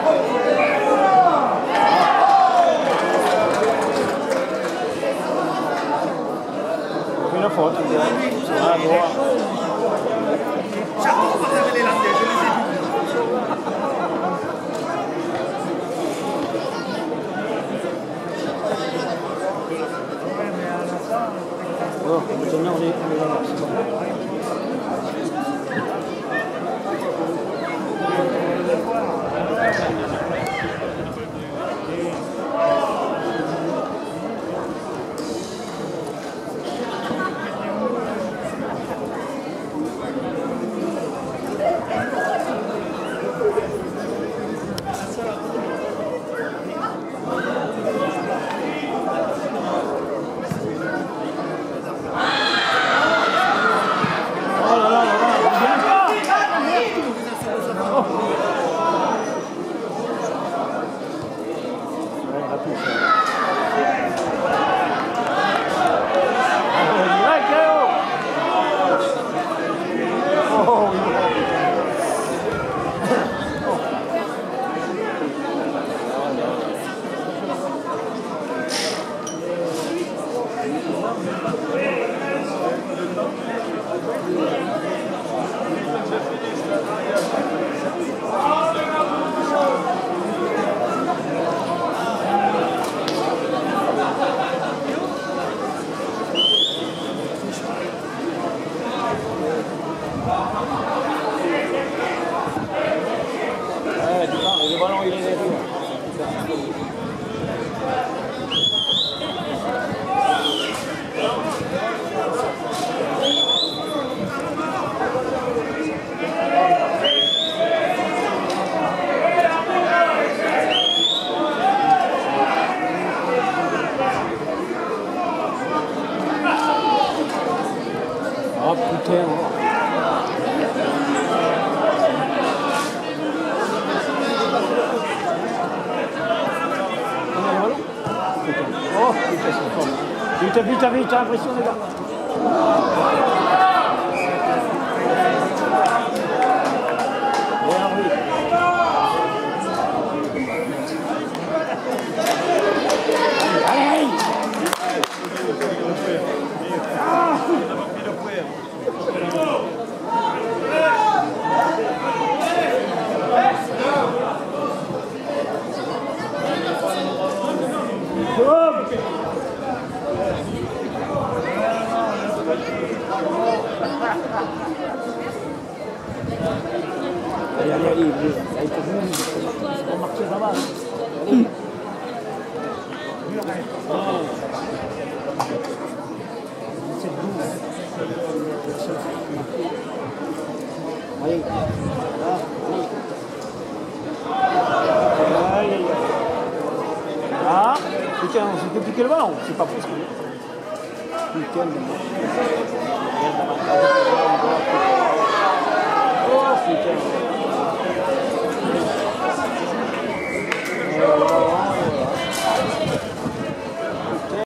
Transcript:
Una foto. Ah, boa. Chaque fois que vous avez les landais, je les ai vus. Oh, maintenant on est là, c'est bon. Le ballon il est derrière. Oh putain. Oh putain, c'est fort. Vite, impression les gars. Bien, oui. Allez. Allez, avec le bout, on va marcher là-bas. Allez. C'est bout. Allez. Allez. Ah, putain, on s'est fait piquer le ballon, c'est pas possible. Putain de merde. Oh putain.